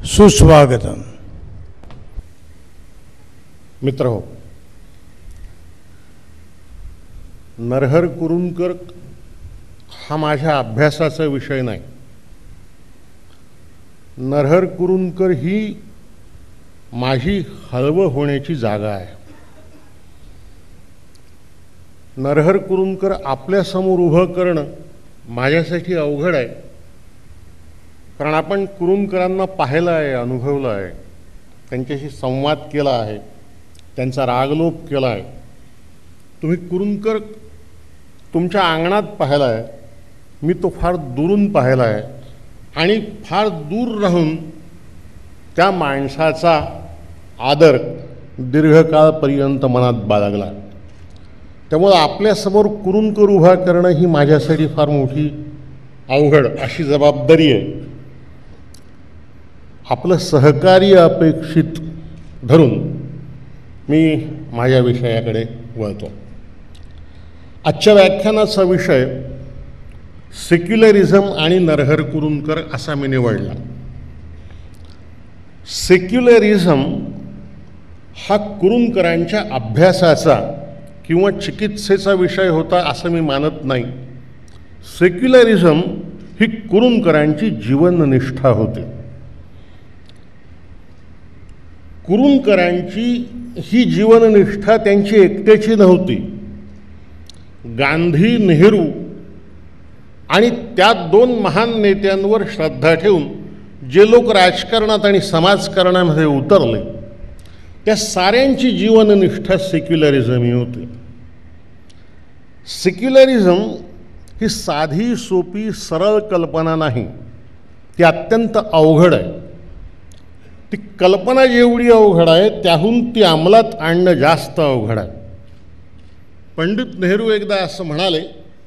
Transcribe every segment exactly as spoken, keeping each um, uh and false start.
सुस्वागतम. मित्रहो, नरहर कुरुंदकर हा माझ्या अभ्यासाचा विषय नाही. नरहर कुरुंदकर ही माझी हळवं होण्याची जागा आहे. नरहर कुरुंदकर आपल्यासमोर उभं करणं माझ्यासाठी अवघड आहे, कारण आपण कुरुंदकरांना पाहिलं आहे, अनुभवलं आहे, त्यांच्याशी संवाद केला आहे, त्यांचा रागलोप केला आहे. तुम्ही कुरुंदकर तुमच्या अंगणात पाहिला आहे, मी तो फार दुरून पाहिला आहे आणि फार दूर राहून त्या माणसाचा आदर दीर्घकाळपर्यंत मनात बाळगला. त्यामुळे आपल्यासमोर कुरुंदकर उभा करणं ही माझ्यासाठी फार मोठी अवघड अशी जबाबदारी आहे. आपलं सहकार्य अपेक्षित धरून मी माझ्या विषयाकडे वळतो. आजच्या व्याख्यानाचा विषय सेक्युलरिझम आणि नरहर कुरुंदकर असा मी निवडला. सेक्युलरिझम हा कुरुंदकरांच्या अभ्यासाचा किंवा चिकित्सेचा विषय होता असं मी मानत नाही. सेक्युलरिझम ही कुरुंदकरांची जीवननिष्ठा होती. कुरुंदकरांची ही जीवननिष्ठा त्यांची एकट्याची नव्हती. गांधी, नेहरू आणि त्या दोन महान नेत्यांवर श्रद्धा ठेवून जे लोक राजकारणात आणि समाजकारणामध्ये उतरले त्या साऱ्यांची जीवननिष्ठा सेक्युलरिझम ही होती. सेक्युलरिझम ही साधी सोपी सरळ कल्पना नाही, ती अत्यंत अवघड आहे. ती कल्पना जेवढी अवघड आहे त्याहून ती अंमलात आणणं जास्त अवघड आहे. पंडित नेहरू एकदा असं म्हणाले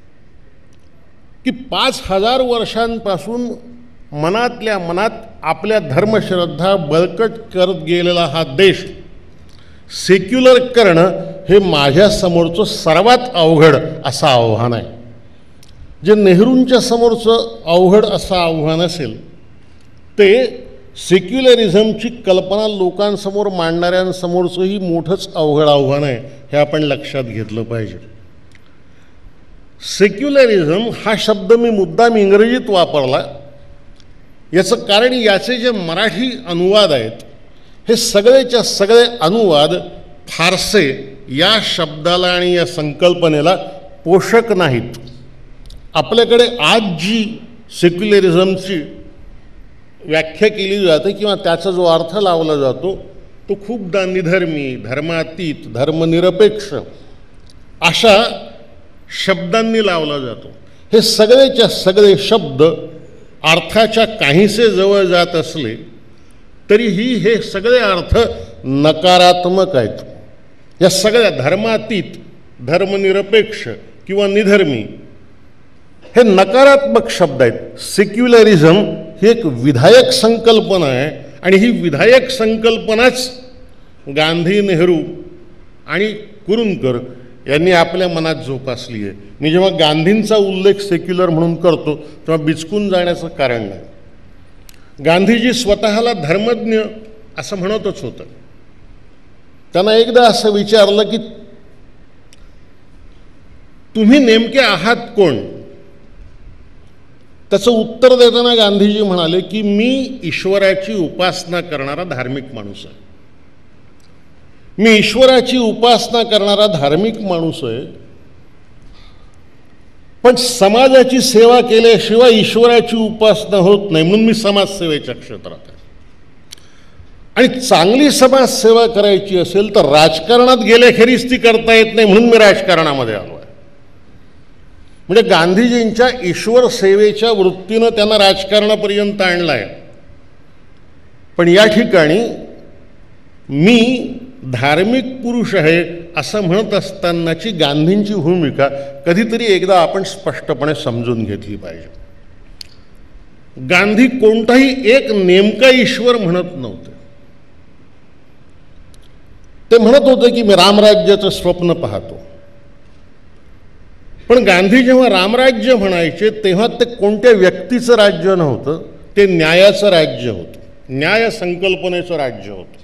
की पाच हजार वर्षांपासून मनातल्या मनात आपल्या धर्मश्रद्धा बळकट करत गेलेला हा देश सेक्युलर करणं हे माझ्यासमोरचं सर्वात अवघड असं आव्हान आहे. जे नेहरूंच्या समोरचं अवघड असं आव्हान असेल ते सेक्युलरिझमची कल्पना लोकांसमोर मांडणाऱ्यांसमोरचंही मोठंच अवघड आव्हान आहे, हे आपण लक्षात घेतलं पाहिजे. सेक्युलरिझम हा शब्द मी मुद्दाम इंग्रजीत वापरला. याचं कारण याचे जे मराठी अनुवाद आहेत हे सगळेच्या सगळे अनुवाद फारसे या शब्दाला आणि या संकल्पनेला पोषक नाहीत. आपल्याकडे आज जी सेक्युलरिझमची व्याख्या केली जाते किंवा त्याचा जो अर्थ लावला जातो तो खूपदा निधर्मी, धर्मातीत, धर्मनिरपेक्ष अशा शब्दांनी लावला जातो. हे सगळेच्या सगळे शब्द अर्थाच्या काहीसे जवळ जात असले तरीही हे सगळे अर्थ नकारात्मक आहेत. या सगळ्या धर्मातीत, धर्मनिरपेक्ष किंवा निधर्मी हे नकारात्मक शब्द आहेत. सेक्युलरिझम ही एक विधायक संकल्पना आहे आणि ही विधायक संकल्पनाच गांधी, नेहरू आणि कुरुंदकर यांनी आपल्या मनात जोपासली आहे. मी जेव्हा गांधींचा उल्लेख सेक्युलर म्हणून करतो तेव्हा बिचकून जाण्याचं कारण नाही. गांधीजी स्वतःला धर्मज्ञ असं म्हणतच होतं. त्यांना एकदा असं विचारलं की तुम्ही नेमके आहात कोण? त्याचं उत्तर देताना गांधीजी म्हणाले की मी ईश्वराची उपासना करणारा धार्मिक माणूस आहे. मी ईश्वराची उपासना करणारा धार्मिक माणूस आहे, पण समाजाची सेवा केल्याशिवाय ईश्वराची उपासना होत नाही, म्हणून मी समाजसेवेच्या क्षेत्रात आहे. आणि चांगली समाजसेवा करायची असेल तर राजकारणात गेल्याखेरीज ती करता येत नाही, म्हणून मी राजकारणामध्ये आलो आहे. म्हणजे गांधीजींच्या ईश्वर सेवेच्या वृत्तीनं त्यांना राजकारणापर्यंत आणलं आहे. पण या ठिकाणी मी धार्मिक पुरुष आहे असं म्हणत असतानाची गांधींची भूमिका कधीतरी एकदा आपण स्पष्टपणे समजून घेतली पाहिजे. गांधी कोणताही एक नेमका ईश्वर म्हणत नव्हते. ते म्हणत होते की मी रामराज्याचं स्वप्न पाहतो. पण गांधी जेव्हा रामराज्य म्हणायचे तेव्हा ते कोणत्या व्यक्तीचं राज्य नव्हतं, ते न्यायाचं राज्य होतं. न्याय संकल्पनेचं राज्य होतं.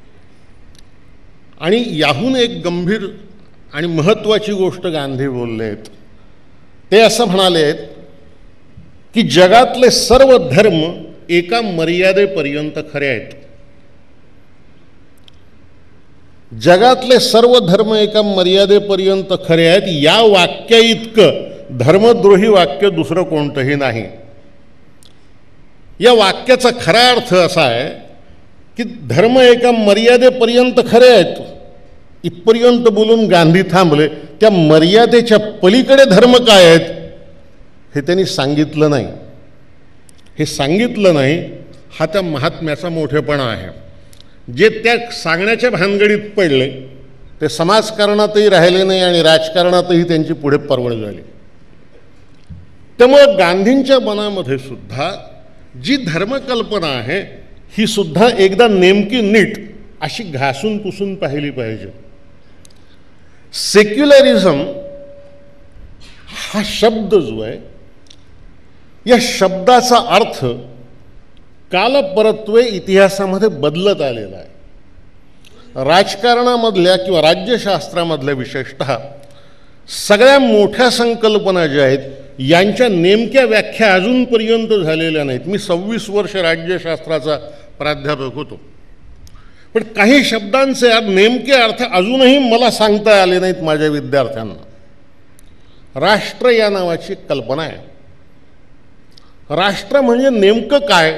आणि याहून एक गंभीर आणि महत्त्वाची गोष्ट गांधी बोलले आहेत. ते असं म्हणाले आहेत की जगातले सर्व धर्म एका मर्यादेपर्यंत खरे आहेत. जगातले सर्व धर्म एका मर्यादेपर्यंत खरे आहेत. या वाक्या इतकं धर्मद्रोही वाक्य दुसरं कोणतंही नाही. या वाक्याचा खरा अर्थ असा आहे की धर्म एका मर्यादेपर्यंत खरे आहेत इथपर्यंत बोलून गांधी थांबले. त्या मर्यादेच्या पलीकडे धर्म काय आहेत हे त्यांनी सांगितलं नाही. हे सांगितलं नाही हा त्या महात्म्याचा मोठेपणा आहे. जे त्या सांगण्याच्या भानगडीत पडले ते समाजकारणातही राहिले नाही आणि राजकारणातही त्यांची पुढे परवड झाली. त्यामुळे गांधींच्या मनामध्ये सुद्धा जी धर्मकल्पना आहे ही सुद्धा एकदा नेमकी नीट अशी घासून पुसून पाहिली पाहिजे. सेक्युलरिझम हा शब्द जो आहे या शब्दाचा अर्थ कालपरत्वे इतिहासामध्ये बदलत आलेला आहे. राजकारणामधल्या किंवा राज्यशास्त्रामधल्या विशेषतः सगळ्या मोठ्या संकल्पना ज्या आहेत यांच्या नेमक्या व्याख्या अजूनपर्यंत झालेल्या नाहीत. मी सव्वीस वर्ष राज्यशास्त्राचा प्राध्यापक होतो, पण काही शब्दांचे नेमके अर्थ अजूनही मला सांगता आले नाहीत माझ्या विद्यार्थ्यांना. राष्ट्र या नावाची कल्पना आहे. राष्ट्र म्हणजे नेमकं काय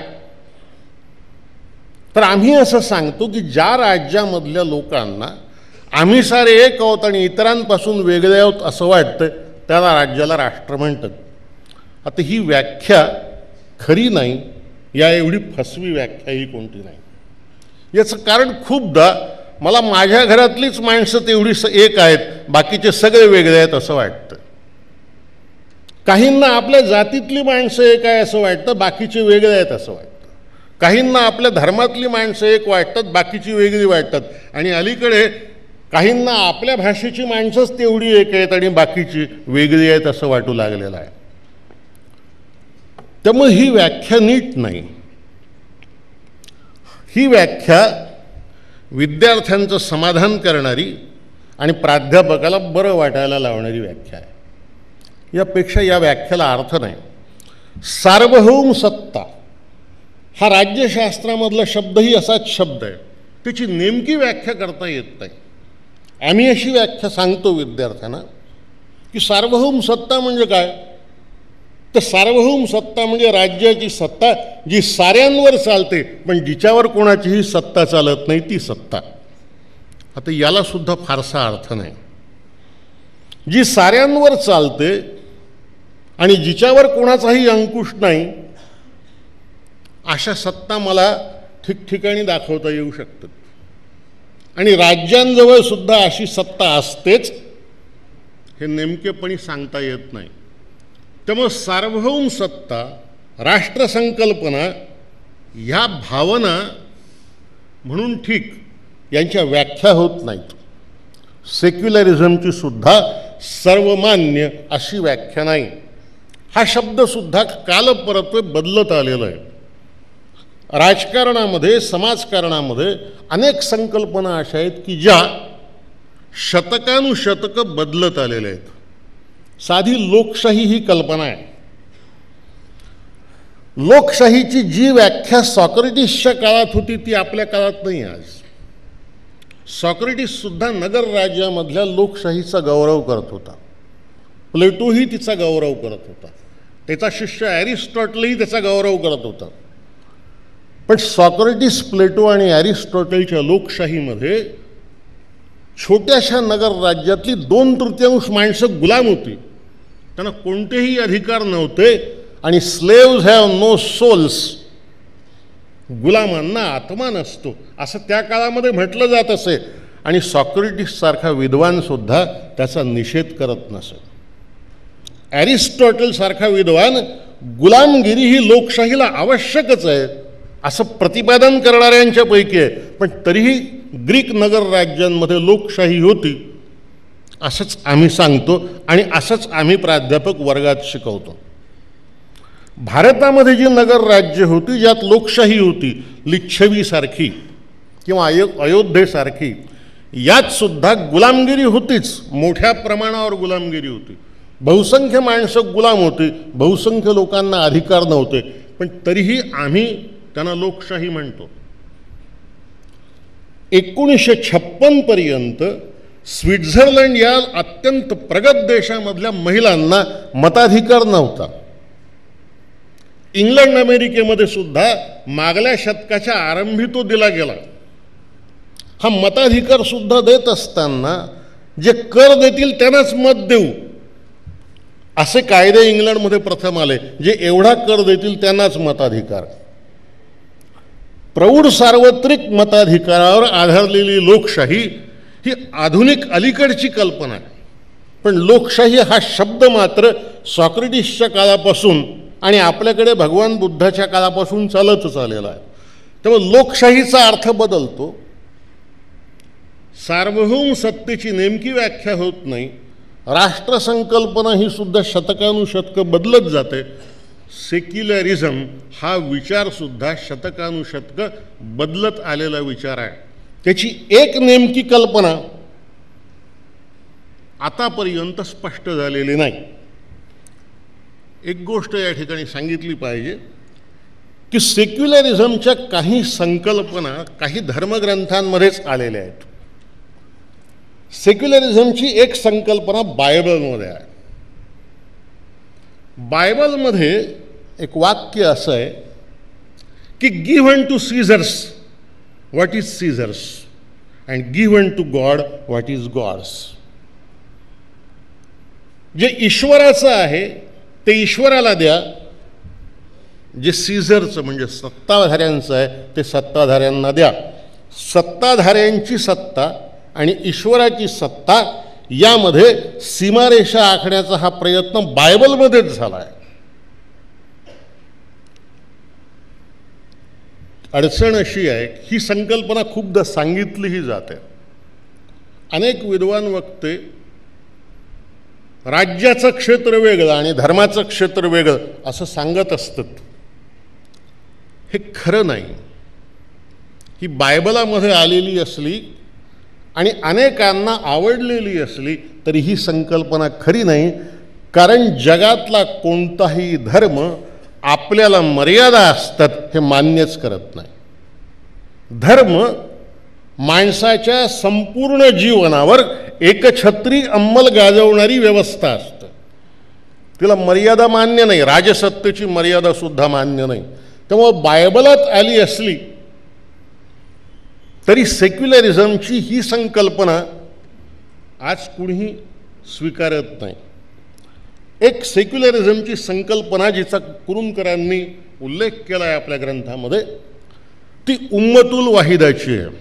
तर आम्ही असं सांगतो की ज्या राज्यामधल्या लोकांना आम्ही सारे एक आहोत आणि इतरांपासून वेगळे आहोत असं वाटतं त्याला राज्याला राष्ट्र म्हणतात. आता ही व्याख्या खरी नाही. या एवढी फसवी व्याख्या ही कोणती नाही. याचं कारण खूपदा मला माझ्या घरातलीच माणसं तेवढी स एक आहेत बाकीचे सगळे वेगळे आहेत असं वाटतं. काहींना आपल्या जातीतली माणसं एक आहे असं वाटतं बाकीचे वेगळे आहेत असं वाटतं. काहींना आपल्या धर्मातली माणसं एक वाटतात बाकीची वेगळी वाटतात. आणि अलीकडे काहींना आपल्या भाषेची माणसंच तेवढी एक आहेत आणि बाकीची वेगळी आहेत असं वाटू लागलेलं आहे. त्यामुळे ही व्याख्या नीट नाही. ही व्याख्या विद्यार्थ्यांचं समाधान करणारी आणि प्राध्यापकाला बरं वाटायला लावणारी व्याख्या आहे. यापेक्षा या व्याख्याला अर्थ नाही. सार्वभौम सत्ता हा राज्यशास्त्रामधला शब्दही असाच शब्द आहे. त्याची नेमकी व्याख्या करता येत नाही. आम्ही अशी व्याख्या सांगतो विद्यार्थ्यांना की सार्वभौम सत्ता म्हणजे काय तर सार्वभौम सत्ता म्हणजे राज्याची सत्ता जी साऱ्यांवर चालते पण जिच्यावर कोणाचीही सत्ता चालत नाही ती सत्ता. आता याला सुद्धा फारसा अर्थ नाही. जी साऱ्यांवर चालते आणि जिच्यावर कोणाचाही अंकुश नाही अशा सत्ता मला ठिकठिकाणी दाखवता येऊ शकतात. आणि राज्यांजवळ सुद्धा अशी सत्ता असतेच हे नेमकेपणी सांगता येत नाही. त्यामुळे सार्वभौम सत्ता राष्ट्रसंकल्पना ह्या भावना म्हणून ठीक यांच्या व्याख्या होत नाहीत. सेक्युलरिझमची सुद्धा सर्वमान्य अशी व्याख्या नाही. हा शब्दसुद्धा कालपरत्वे बदलत आलेला आहे. राजकारणामध्ये समाजकारणामध्ये अनेक संकल्पना अशा आहेत की ज्या शतकानुशतकं बदलत आलेल्या आहेत. साधी लोकशाही ही कल्पना आहे. लोकशाहीची जी व्याख्या सॉक्रेटिसच्या काळात होती ती आपल्या काळात नाही. आज सॉक्रेटिस सुद्धा नगर राज्यामधल्या लोकशाहीचा गौरव करत होता. प्लेटोही तिचा गौरव करत होता. त्याचा शिष्य ॲरिस्टॉटलही त्याचा गौरव करत होता. पण सॉक्रेटिस प्लेटो आणि ॲरिस्टॉटलच्या लोकशाहीमध्ये छोट्याशा नगर राज्यातली दोन तृतीयांश माणसं गुलाम होती. त्यांना कोणतेही अधिकार नव्हते आणि स्लेव्ज हॅव नो सोल्स. गुलामांना आत्मा नसतो असं त्या काळामध्ये म्हटलं जात असे. आणि सॉक्रेटिससारखा विद्वानसुद्धा त्याचा निषेध करत नसे. ॲरिस्टॉटलसारखा विद्वान गुलामगिरी ही लोकशाहीला आवश्यकच आहे असं प्रतिपादन करणाऱ्यांच्या पैकी आहे. पण तरीही ग्रीक नगर राज्यांमध्ये लोकशाही होती असंच आम्ही सांगतो आणि असंच आम्ही प्राध्यापक वर्गात शिकवतो. भारतामध्ये जी नगर राज्य होती ज्यात लोकशाही होती, लिच्छवीसारखी किंवा अयो अयोध्येसारखी, यात सुद्धा गुलामगिरी होतीच, मोठ्या प्रमाणावर गुलामगिरी होती. बहुसंख्य माणसं गुलाम होती, बहुसंख्य लोकांना अधिकार नव्हते, पण तरीही आम्ही त्यांना लोकशाही म्हणतो. एकोणीसशे छप्पन पर्यंत स्वित्झर्लंड या अत्यंत प्रगत देशामधल्या महिलांना मताधिकार नव्हता. इंग्लंड अमेरिकेमध्ये सुद्धा मागल्या शतकाच्या आरंभी तो दिला गेला. हा मताधिकार सुद्धा देत असताना जे कर देतील त्यांनाच मत देऊ असे कायदे इंग्लंडमध्ये प्रथम आले. जे एवढा कर देतील त्यांनाच मताधिकार. प्रौढ सार्वत्रिक मताधिकारावर आधारलेली लोकशाही ही आधुनिक अलीकडची कल्पना आहे. पण लोकशाही हा शब्द मात्र सॉक्रेटिसच्या काळापासून आणि आपल्याकडे भगवान बुद्धाच्या काळापासून चालतच आलेला आहे. त्यामुळे लोकशाहीचा अर्थ बदलतो. सार्वभौम सत्तेची नेमकी व्याख्या होत नाही. राष्ट्रसंकल्पना ही सुद्धा शतकानुशतकं बदलत जाते. सेक्युलरिझम हा विचारसुद्धा शतकानुशतकं बदलत आलेला विचार आहे. त्याची एक नेमकी कल्पना आतापर्यंत स्पष्ट झालेली नाही. एक गोष्ट या ठिकाणी सांगितली पाहिजे की सेक्युलरिझमच्या काही संकल्पना काही धर्मग्रंथांमध्येच आलेल्या आहेत. सेक्युलरिझमची एक संकल्पना बायबलमध्ये आहे. बायबलमध्ये एक वाक्य असं आहे की given to Caesar's what is Caesar's and given to God what is God's. जे ईश्वराचं आहे ते ईश्वराला द्या, जे सीझरचं म्हणजे सत्ताधाऱ्यांचं आहे ते सत्ताधाऱ्यांना द्या. सत्ताधाऱ्यांची सत्ता आणि ईश्वराची सत्ता यामध्ये सीमारेषा आखण्याचा हा प्रयत्न बायबलमध्येच झाला आहे. अडचण अशी आहे ही संकल्पना खूपदा सांगितलीही जाते. अनेक विद्वान वक्ते राज्याचं क्षेत्र वेगळं आणि धर्माचं क्षेत्र वेगळं असं सांगत असतात. हे खरं नाही. ही बायबलामध्ये आलेली असली आणि अनेकांना आवडलेली असली तरी ही संकल्पना खरी नाही. कारण जगातला कोणताही धर्म आपल्याला मर्यादा असतात हे मान्यच करत नाही. धर्म माणसाच्या संपूर्ण जीवनावर एकछत्री अंमल गाजवणारी व्यवस्था असते. तिला मर्यादा मान्य नाही. राजसत्तेची मर्यादा सुद्धा मान्य नाही. त्यामुळे बायबलात आली असली तरी सेक्युलरिझमची ही संकल्पना आज कुणीही स्वीकारत नाही. एक सेक्युलरिझमची संकल्पना जिचा कुरुंदकरांनी उल्लेख केला आहे आपल्या ग्रंथामध्ये ती उम्मतुल वाहिदाची आहे.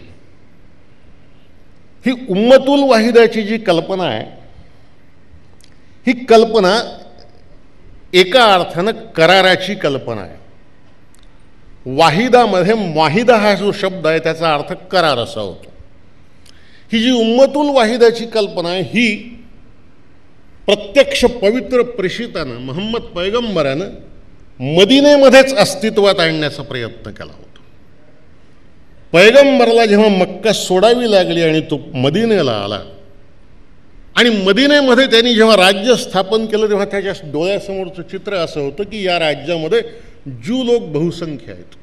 ही उम्मतुल वाहिदाची जी कल्पना आहे ही कल्पना एका अर्थानं कराराची कल्पना आहे. वाहिदामध्ये वाहिदा हा जो शब्द आहे त्याचा अर्थ करार असा होतो. ही जी उम्मतुल वाहिदाची कल्पना आहे ही प्रत्यक्ष पवित्र प्रेषितानं मोहम्मद पैगंबरानं मदिनेमध्येच अस्तित्वात आणण्याचा प्रयत्न केला होता. पैगंबरला जेव्हा मक्का सोडावी लागली आणि तो मदिनेला आला आणि मदिनेमध्ये त्यांनी जेव्हा राज्य स्थापन केलं तेव्हा त्याच्या डोळ्यासमोरचं चित्र असं होतं की या राज्यामध्ये ज्यू लोक बहुसंख्य आहेत.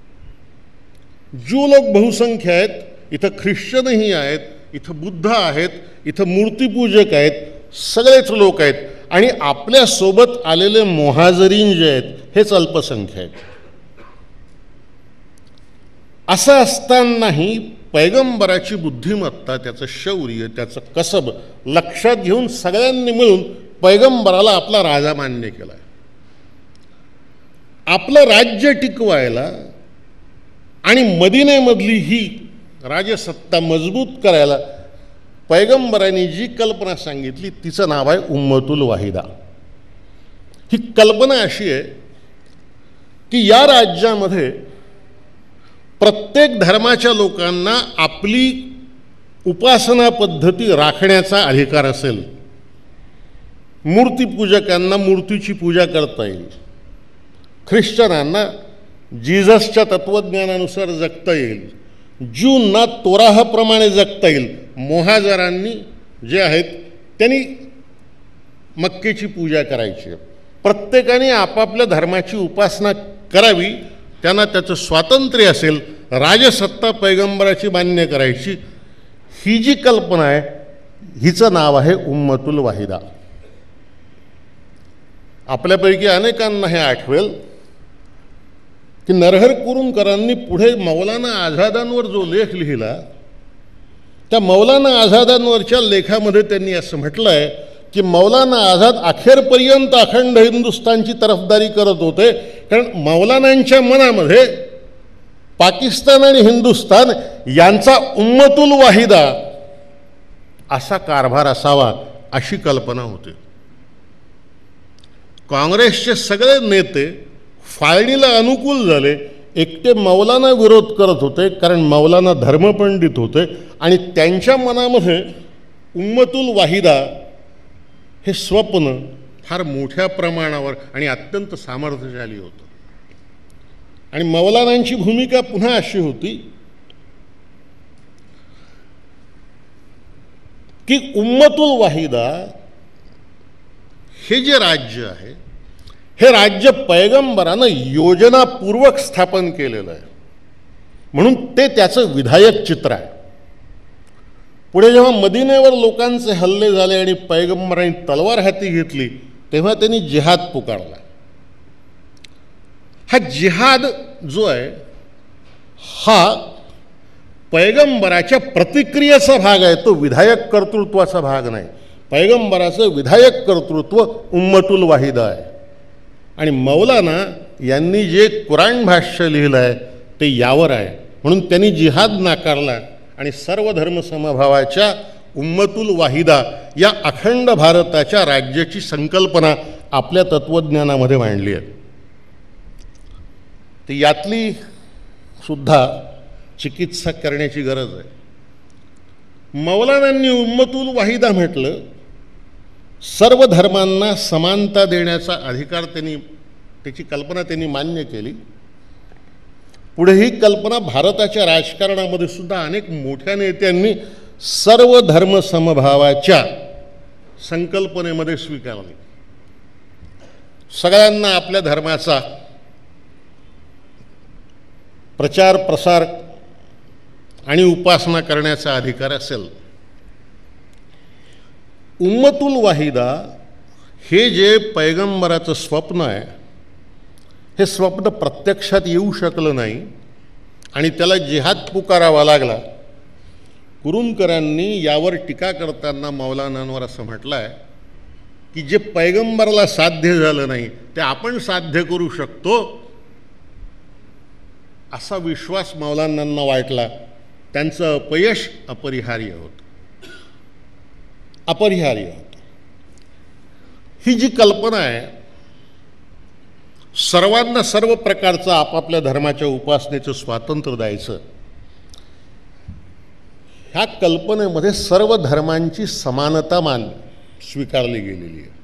ज्यू लोक बहुसंख्य आहेत. इथं ख्रिश्चनही आहेत, इथं बुद्ध आहेत, इथं मूर्तिपूजक आहेत, सगळेच लोक आहेत आणि आपल्यासोबत आलेले मोहाजरीन जे आहेत हेच अल्पसंख्य आहेत. असं असतानाही पैगंबराची बुद्धिमत्ता, त्याचं शौर्य, त्याचं कसब लक्षात घेऊन सगळ्यांनी मिळून पैगंबराला आपला राजा मान्य केला. आपलं राज्य टिकवायला आणि मदिनेमधली ही राजसत्ता मजबूत करायला पैगंबरांनी जी कल्पना सांगितली तिचं नाव आहे उम्मतुल वाहिदा. ही कल्पना अशी आहे की या राज्यामध्ये प्रत्येक धर्माच्या लोकांना आपली उपासना पद्धती राखण्याचा अधिकार असेल. मूर्तिपूजकांना मूर्तीची पूजा करता येईल, ख्रिश्चनांना जिझसच्या तत्त्वज्ञानानुसार जगता येईल, ज्यूंना तोराहाप्रमाणे जगता येईल, मोहाजरांनी जे आहेत त्यांनी मक्केची पूजा करायची, प्रत्येकाने आपापल्या धर्माची उपासना करावी, त्यांना त्याचं स्वातंत्र्य असेल, राजसत्ता पैगंबराची मान्य करायची, ही जी कल्पना आहे हिचं नाव आहे उम्मतुल वाहिदा. आपल्यापैकी अनेकांना हे आठवेल की नरहर कुरुंदकरांनी पुढे मौलाना आझादांवर जो लेख लिहिला त्या मौलाना आझादांवरच्या लेखामध्ये त्यांनी असं म्हटलं आहे की मौलाना आझाद अखेरपर्यंत अखंड हिंदुस्थानची तरफदारी करत होते, कारण मौलानांच्या मनामध्ये पाकिस्तान आणि हिंदुस्थान यांचा उम्मतुल वाहिदा असा कारभार असावा अशी कल्पना होती. काँग्रेसचे सगळे नेते फाळणीला अनुकूल झाले, एकटे मौलाना विरोध करत होते, कारण मौलाना धर्मपंडित होते आणि त्यांच्या मनामध्ये उम्मतुल वाहिदा हे स्वप्न फार मोठ्या प्रमाणावर आणि अत्यंत सामर्थ्यशाली होतं. आणि मौलानांची भूमिका पुन्हा अशी होती की उम्मतुल वाहिदा हे जे राज्य आहे हे राज्य पैगंबरानं योजनापूर्वक स्थापन केलेलं आहे, म्हणून ते त्याचं विधायक चित्र आहे. पुढे जेव्हा मदिनेवर लोकांचे हल्ले झाले आणि पैगंबरांनी तलवार हाती घेतली तेव्हा त्यांनी जिहाद पुकारला. हा जिहाद जो आहे हा पैगंबराच्या प्रतिक्रियेचा भाग आहे, तो विधायक कर्तृत्वाचा भाग नाही. पैगंबराचं विधायक कर्तृत्व उम्मतुल वाहिदा आहे. आणि मौलाना यांनी जे कुराण भाष्य लिहिलं आहे ते यावर आहे, म्हणून त्यांनी जिहाद नाकारला आणि सर्व धर्मसमभावाच्या उम्मतुल वाहिदा या अखंड भारताच्या राज्याची संकल्पना आपल्या तत्त्वज्ञानामध्ये मांडली आहे. तर यातली सुद्धा चिकित्सा करण्याची गरज आहे. मौलानांनी उम्मतुल वाहिदा म्हटलं, सर्व धर्मांना समानता देण्याचा अधिकार त्यांनी, त्याची कल्पना त्यांनी मान्य केली. पुढे ही कल्पना भारताच्या राजकारणामध्ये सुद्धा अनेक मोठ्या नेत्यांनी सर्व धर्मसमभावाच्या संकल्पनेमध्ये स्वीकारली. सगळ्यांना आपल्या धर्माचा प्रचार प्रसार आणि उपासना करण्याचा अधिकार असेल. उम्मतुल वाहिदा हे जे पैगंबराचं स्वप्न आहे हे स्वप्न प्रत्यक्षात येऊ शकलं नाही आणि त्याला जिहाद पुकारावा लागला. कुरुंदकरांनी यावर टीका करताना मौलानांवर असं म्हटलं आहे की जे पैगंबराला साध्य झालं नाही ते आपण साध्य करू शकतो असा विश्वास मौलानांना वाटला. त्यांचं अपयश अपरिहार्य होतं, अपरिहार्य होतं. ही जी कल्पना आहे सर्वांना सर्व प्रकारचं आपापल्या धर्माच्या उपासनेचं स्वातंत्र्य द्यायचं, ह्या कल्पनेमध्ये सर्व धर्मांची समानता मान स्वीकारली गेलेली आहे.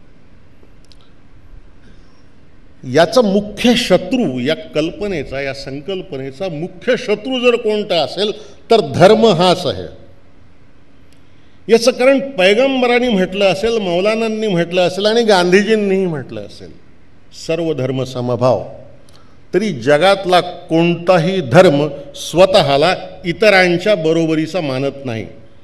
याचा मुख्य शत्रू, या कल्पनेचा, या संकल्पनेचा मुख्य शत्रू जर कोणता असेल तर धर्म हाच आहे. याचं कारण पैगंबरांनी म्हटलं असेल, मौलानांनी म्हटलं असेल आणि गांधीजींनीही म्हटलं असेल, सर्व धर्म समभाव. तरी जगातला कोणताही धर्म स्वतःला इतरांच्या बरोबरीचा मानत नाही.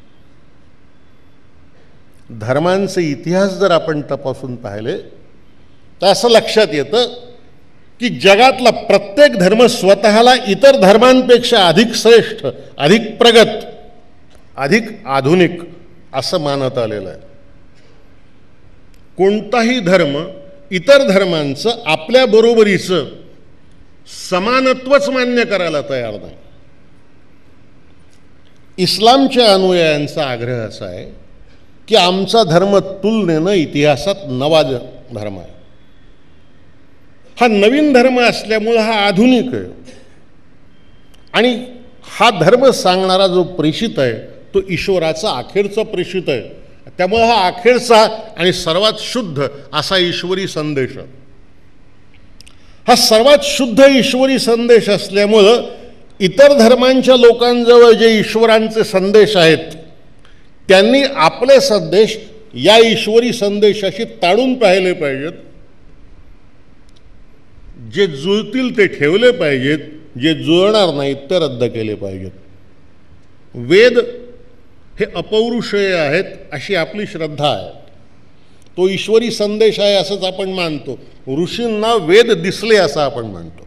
धर्मांचे इतिहास जर आपण तपासून पाहिले तर असं लक्षात येतं की जगातला प्रत्येक धर्म स्वतःला इतर धर्मांपेक्षा अधिक श्रेष्ठ, अधिक प्रगत, अधिक आधुनिक असं मानत आलेलं आहे. कोणताही धर्म इतर धर्मांचं आपल्या बरोबरीचं समानत्वच मान्य करायला तयार नाही. इस्लामच्या अनुयायांचा आग्रह असा आहे की आमचा धर्म तुलनेनं इतिहासात नवा धर्म आहे. हा नवीन धर्म असल्यामुळं हा आधुनिक आहे आणि हा धर्म सांगणारा जो प्रेषित आहे तो ईश्वराचा अखेरचा प्रेषित आहे. त्यामुळे हा अखेरचा आणि सर्वात शुद्ध असा ईश्वरी संदेश. हा सर्वात शुद्ध ईश्वरी संदेश असल्यामुळं इतर धर्मांच्या लोकांजवळ जे ईश्वरांचे संदेश आहेत त्यांनी आपले संदेश या ईश्वरी संदेशाशी ताडून पाहिले पाहिजेत. जे जुळतील ते ठेवले पाहिजेत, जे जुळणार नाहीत ते रद्द केले पाहिजेत. वेद हे अपौरुषेय आहेत अशी आपली श्रद्धा आहे. तो ईश्वरी संदेश आहे असंच आपण मानतो. ऋषींना वेद दिसले असं आपण मानतो.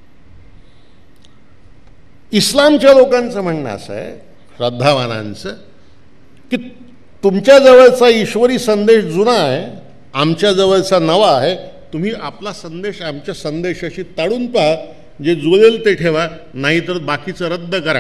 इस्लामच्या लोकांचं म्हणणं असं आहे, श्रद्धावानांचं, की तुमच्या जवळचा ईश्वरी संदेश जुना आहे, आमच्या जवळचा नवा आहे. तुम्ही आपला संदेश आमच्या संदेशाशी ताडून पहा, जे जुळेल ते ठेवा, नाहीतर बाकीचं रद्द करा.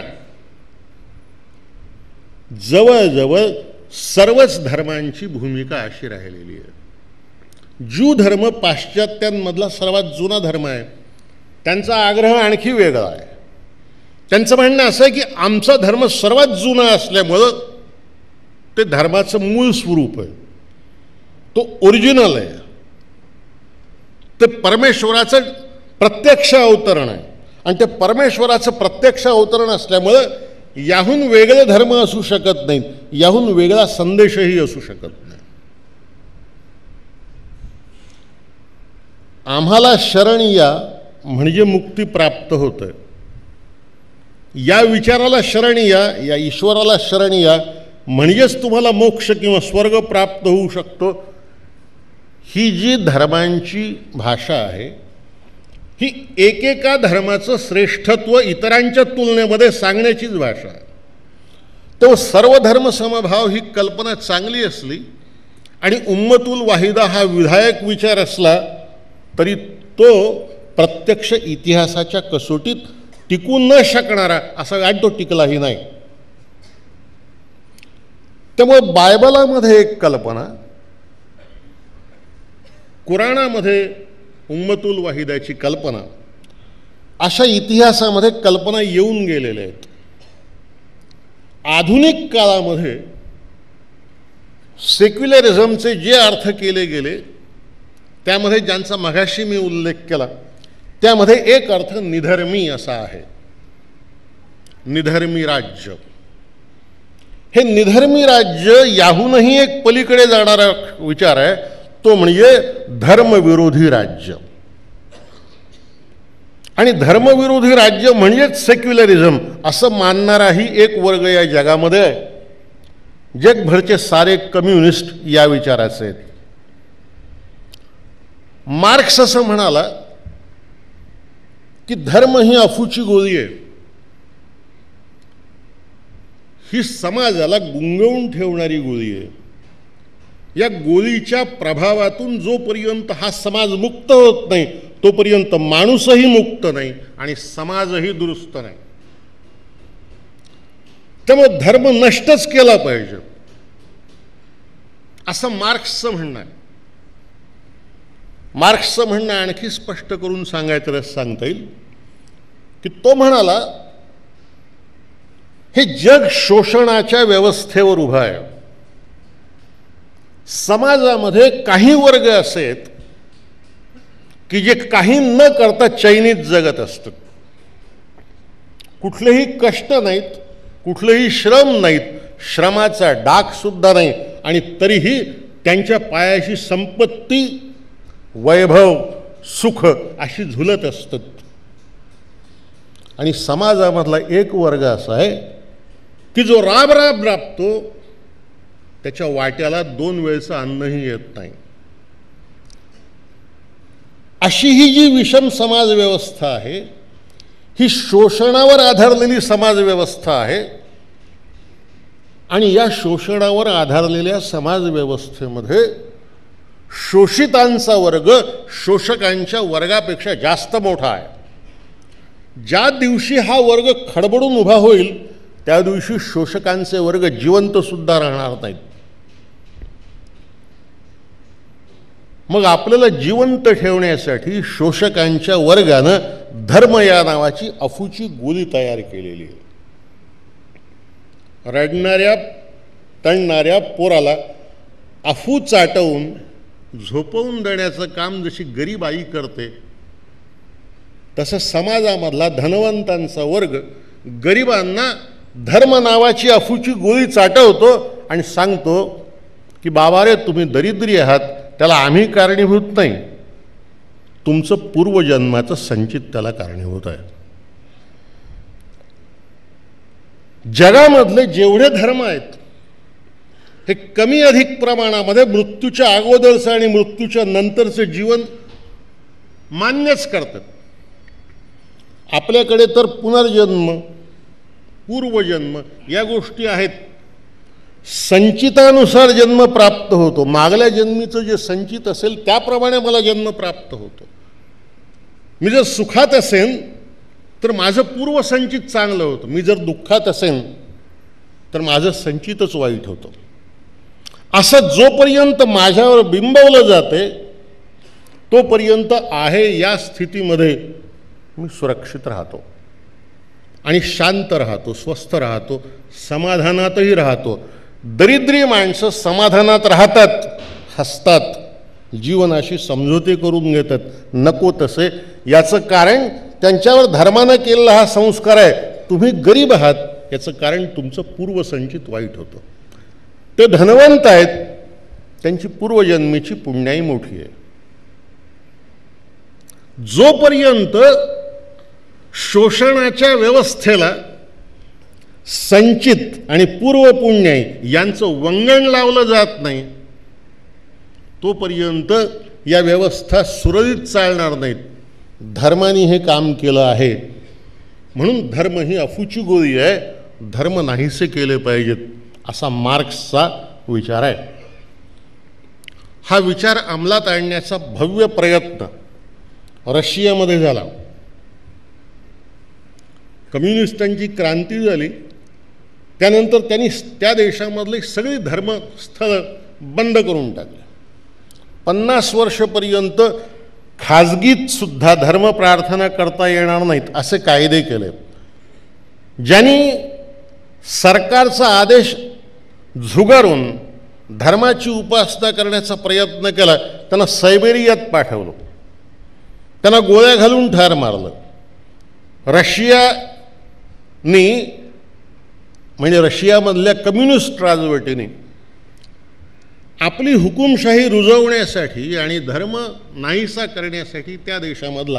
जवळजवळ सर्वच धर्मांची भूमिका अशी राहिलेली आहे. ज्यू धर्म पाश्चात्यांमधला सर्वात जुना धर्म आहे. त्यांचा आग्रह आणखी वेगळा आहे. त्यांचं म्हणणं असं आहे की आमचा धर्म सर्वात जुना असल्यामुळं ते धर्माचं मूळ स्वरूप आहे, तो ओरिजिनल आहे, ते परमेश्वराचं प्रत्यक्ष अवतरण आहे. आणि ते परमेश्वराचं प्रत्यक्ष अवतरण असल्यामुळं याहून वेगळे धर्म असू शकत नाहीत, याहून वेगळा संदेशही असू शकत नाही. आम्हाला शरण या म्हणजे मुक्ती प्राप्त होते, या विचाराला शरण या, या ईश्वराला शरण या म्हणजेच तुम्हाला मोक्ष किंवा स्वर्ग प्राप्त होऊ शकतो. ही जी धर्मांची भाषा आहे ही एकेका धर्माचं श्रेष्ठत्व इतरांच्या तुलनेमध्ये सांगण्याचीच भाषा आहे. तो सर्व धर्म समभाव ही कल्पना चांगली असली आणि उम्मतुल वाहिदा हा विधायक विचार असला तरी तो प्रत्यक्ष इतिहासाच्या कसोटीत टिकू न शकणारा असा आणि तो टिकलाही नाही. त्यामुळे बायबलामध्ये एक कल्पना, कुराणामध्ये उम्मतुल वाहिदाची कल्पना, अशा इतिहासामध्ये कल्पना येऊन गेलेल्या आहेत. आधुनिक काळामध्ये सेक्युलरिझमचे जे अर्थ केले गेले त्यामध्ये ज्यांचा मगाशी मी उल्लेख केला त्यामध्ये एक अर्थ निधर्मी असा आहे. निधर्मी राज्य. हे निधर्मी राज्य याहूनही एक पलीकडे जाणारा विचार आहे, तो म्हणजे धर्मविरोधी राज्य. आणि धर्मविरोधी राज्य म्हणजेच सेक्युलरिझम असं मानणाराही एक वर्ग या जगामध्ये आहे. जगभरचे सारे कम्युनिस्ट या विचाराचे आहेत. मार्क्स असं म्हणाला की धर्म ही अफूची गोळी आहे, ही समाजाला गुंगवून ठेवणारी गोळी आहे. या गोळीच्या प्रभावातून जोपर्यंत हा समाज मुक्त होत नाही तोपर्यंत माणूसही मुक्त नाही आणि समाजही दुरुस्त नाही. त्यामुळे धर्म नष्टच केला पाहिजे असं मार्क्सचं म्हणणं आहे. मार्क्सचं म्हणणं आणखी स्पष्ट करून सांगायचं सांगता येईल की तो म्हणाला हे जग शोषणाच्या व्यवस्थेवर उभं आहे. समाजामध्ये काही वर्ग असे आहेत की जे काही न करता चैनीत जगत असतात. कुठलेही कष्ट नाहीत, कुठलेही श्रम नाहीत, श्रमाचा डाग सुद्धा नाही, आणि तरीही त्यांच्या पायाशी संपत्ती, वैभव, सुख अशी झुलत असतात. आणि समाजामधला एक वर्ग असा आहे की जो राब राब राबतो, त्याच्या वाट्याला दोन वेळचं अन्नही येत नाही. अशी ही जी विषम समाज व्यवस्था आहे ही शोषणावर आधारलेली समाज व्यवस्था आहे. आणि या शोषणावर आधारलेल्या समाज व्यवस्थेमध्ये शोषितांचा वर्ग शोषकांच्या वर्गापेक्षा जास्त मोठा आहे. ज्या दिवशी हा वर्ग खडबडून उभा होईल त्या दिवशी शोषकांचे वर्ग जिवंत सुद्धा राहणार नाहीत. मग आपल्याला जिवंत ठेवण्यासाठी शोषकांच्या वर्गानं धर्म या नावाची अफूची गोळी तयार केलेली आहे. रडणाऱ्या तणणाऱ्या पोराला अफू चाटवून झोपवून देण्याचं काम जशी गरीब आई करते तसं समाजामधला धनवंतांचा वर्ग गरिबांना धर्म नावाची अफूची गोळी चाटवतो आणि सांगतो की बाबा रे, तुम्ही दरिद्री आहात, त्याला आम्ही कारणीभूत नाही, तुमचं पूर्वजन्माचं संचित त्याला कारणीभूत आहे. जगामधले जेवढे धर्म आहेत हे कमी अधिक प्रमाणामध्ये मृत्यूच्या अगोदरचं आणि मृत्यूच्या नंतरचं जीवन मान्यच करतात. आपल्याकडे तर पुनर्जन्म, पूर्वजन्म या गोष्टी आहेत. संचितानुसार जन्म प्राप्त होतो. मागल्या जन्मीचं जे संचित असेल त्याप्रमाणे मला जन्म प्राप्त होतो. मी जर सुखात असेन तर माझं पूर्वसंचित चांगलं होतं. मी जर दुःखात असेन तर माझं संचितच वाईट होतं. असं जोपर्यंत माझ्यावर बिंबवलं जाते तोपर्यंत आहे या स्थितीमध्ये मी सुरक्षित राहतो आणि शांत राहतो, स्वस्थ राहतो, समाधानातही राहतो. दरिद्री माणसं समाधानात राहतात, हसतात, जीवनाशी समझोते करून घेतात नको तसे. याचं कारण त्यांच्यावर धर्मानं केलेला हा संस्कार आहे. तुम्ही गरीब आहात याचं कारण तुमचं पूर्वसंचित वाईट होतं. ते धनवंत आहेत, त्यांची पूर्वजन्मीची पुण्याई मोठी आहे. जोपर्यंत शोषणाच्या व्यवस्थेला संचित आणि पूर्वपुण्याई यांचं वंगण लावलं जात नाही तोपर्यंत या व्यवस्था सुरळीत चालणार नाहीत. धर्माने हे काम केलं आहे म्हणून धर्म ही अफूची गोळी आहे, धर्म नाहीसे केले पाहिजेत असा मार्क्सचा विचार आहे. हा विचार अंमलात आणण्याचा भव्य प्रयत्न रशियामध्ये झाला. कम्युनिस्टांची क्रांती झाली त्यानंतर त्यांनी त्या देशामधली सगळी धर्मस्थळं बंद करून टाकली. पन्नास वर्षपर्यंत खाजगीत सुद्धा धर्म प्रार्थना करता येणार नाहीत असे कायदे केले. ज्यांनी सरकारचा आदेश झुगारून धर्माची उपासना करण्याचा प्रयत्न केला त्यांना सायबेरियात पाठवलं, त्यांना गोळ्या घालून ठार मारलं. रशियानी म्हणजे रशियामधल्या कम्युनिस्ट राजवटीने आपली हुकुमशाही रुजवण्यासाठी आणि धर्म नाहीसा करण्यासाठी त्या देशामधला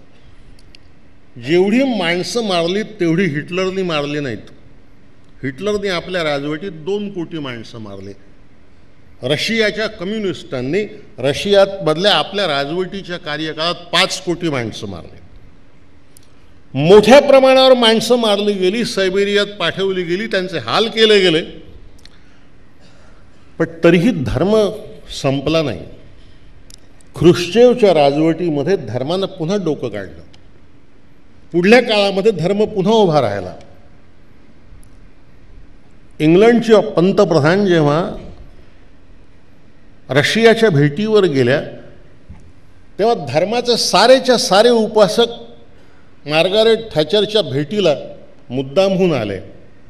जेवढी माणसं मारली तेवढी हिटलरनी मारली नाहीत. हिटलरने आपल्या राजवटीत दोन कोटी माणसं मारली. रशियाच्या कम्युनिस्टांनी रशियामधल्या आपल्या राजवटीच्या कार्यकाळात पाच कोटी माणसं मारली. मोठ्या प्रमाणावर माणसं मारली गेली, सायबेरियात पाठवली गेली, त्यांचे हाल केले गेले, पण तरीही धर्म संपला नाही. ख्रुश्चेवच्या राजवटीमध्ये धर्मानं पुन्हा डोकं काढलं. पुढल्या काळामध्ये धर्म पुन्हा उभा राहिला. इंग्लंडचे पंतप्रधान जेव्हा रशियाच्या भेटीवर गेल्या तेव्हा धर्माचे सारेच्या सारे उपासक मार्गारेट थॅचरच्या भेटीला मुद्दामहून आले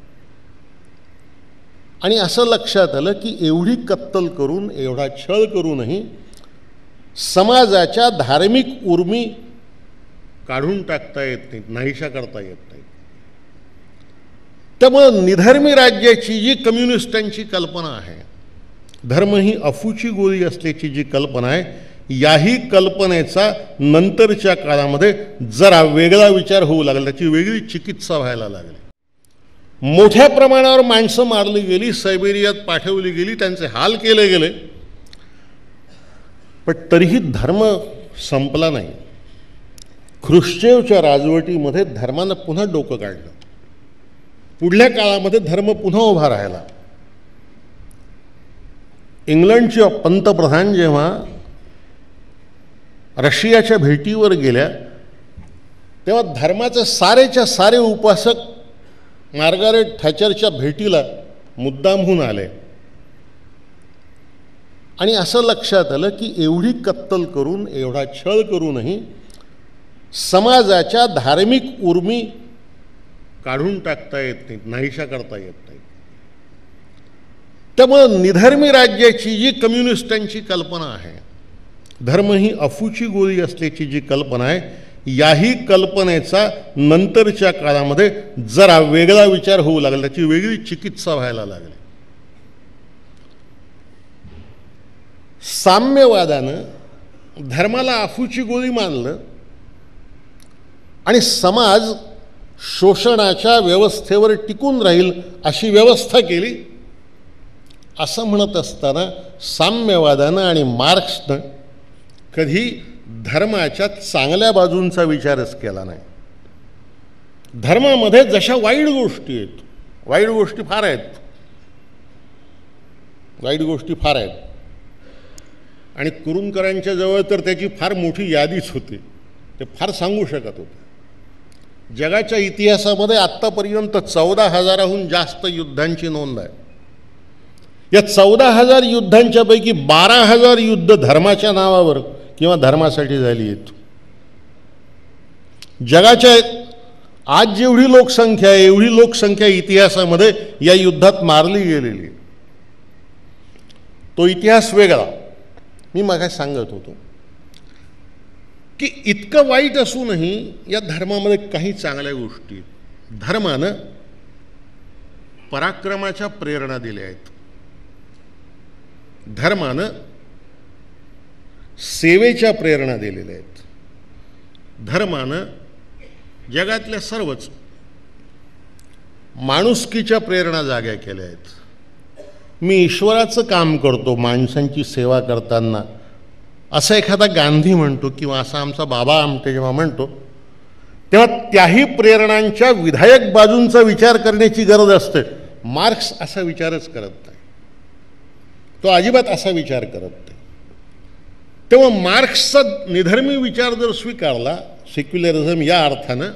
आणि असं लक्षात आलं की एवढी कत्तल करून, एवढा छळ करूनही समाजाच्या धार्मिक उर्मी काढून टाकता येत नाहीत, नाहीशा करता येत नाहीत. त्यामुळं निधर्मी राज्याची जी कम्युनिस्टांची कल्पना आहे, धर्म ही अफूची गोळी असल्याची जी कल्पना आहे, याही कल्पनेचा नंतरच्या काळामध्ये जरा वेगळा विचार होऊ लागला, त्याची वेगळी चिकित्सा व्हायला लागली. मोठ्या प्रमाणावर माणसं मारली गेली, सायबेरियात पाठवली गेली, त्यांचे हाल केले गेले, पण तरीही धर्म संपला नाही. ख्रुश्चेवच्या राजवटीमध्ये धर्मानं पुन्हा डोकं काढलं. पुढल्या काळामध्ये धर्म पुन्हा उभा राहिला. इंग्लंडचे पंतप्रधान जेव्हा रशियाच्या भेटीवर गेल्या तेव्हा धर्माचे सारेच्या सारे उपासक मार्गारेट थॅचरच्या भेटीला मुद्दामहून आले आणि असं लक्षात आलं की एवढी कत्तल करून, एवढा छळ करूनही समाजाच्या धार्मिक उर्मी काढून टाकता येत नाहीत, नाहीशा करता येत नाहीत. त्यामुळं निधर्मी राज्याची जी कम्युनिस्टांची कल्पना आहे, धर्म ही अफूची गोळी असल्याची जी कल्पना आहे, याही कल्पनेचा नंतरच्या काळामध्ये जरा वेगळा विचार होऊ लागला, त्याची वेगळी चिकित्सा व्हायला लागली. साम्यवादानं धर्माला अफूची गोळी मानलं आणि समाज शोषणाच्या व्यवस्थेवर टिकून राहील अशी व्यवस्था केली. असं म्हणत असताना साम्यवादानं आणि मार्क्सनं कधी धर्माच्या चांगल्या बाजूंचा विचारच केला नाही. धर्मामध्ये जशा वाईट गोष्टी आहेत, वाईट गोष्टी फार आहेत, वाईट गोष्टी फार आहेत आणि कुरूंकरांच्या जवळ तर त्याची फार मोठी यादीच होती, ते फार सांगू शकत होते. जगाच्या इतिहासामध्ये आत्तापर्यंत चौदा हजाराहून जास्त युद्धांची नोंद आहे. या चौदा हजार युद्धांच्या पैकी बारा हजार युद्ध धर्माच्या नावावर किंवा धर्मासाठी झाली आहेत. जगाच्या आज जेवढी लोकसंख्या आहे एवढी लोकसंख्या इतिहासामध्ये या युद्धात मारली गेलेली. तो इतिहास वेगळा. मी मागे सांगत होतो की इतकं वाईट असूनही या धर्मामध्ये काही चांगल्या गोष्टी. धर्मानं पराक्रमाच्या प्रेरणा दिल्या आहेत, धर्मानं सेवेच्या प्रेरणा दिलेल्या आहेत, धर्मानं जगातल्या सर्वच माणुसकीच्या प्रेरणा जाग्या केल्या आहेत. मी ईश्वराचं काम करतो माणसांची सेवा करताना असं एखादा गांधी म्हणतो किंवा असा आमचा बाबा आमटे जेव्हा म्हणतो तेव्हा त्याही प्रेरणांच्या विधायक बाजूंचा विचार करण्याची गरज असते. मार्क्स असा विचारच करत नाही, तो अजिबात असा विचार करत नाही. तेव्हा मार्क्सचा निधर्मी विचार जर स्वीकारला सेक्युलरिझम या अर्थानं,